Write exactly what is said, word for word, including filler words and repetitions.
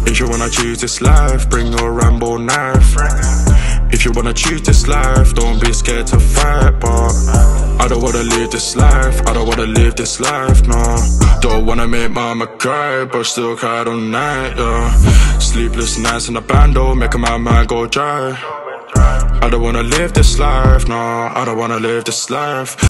If you wanna choose this life, bring your Rambo knife. If you wanna choose this life, don't be scared to fight. But I don't wanna live this life, I don't wanna live this life, no. Don't wanna make mama cry, but still cried all night, yeah. Sleepless nights in the bando, making my mind go dry. I don't wanna live this life, no, I don't wanna live this life.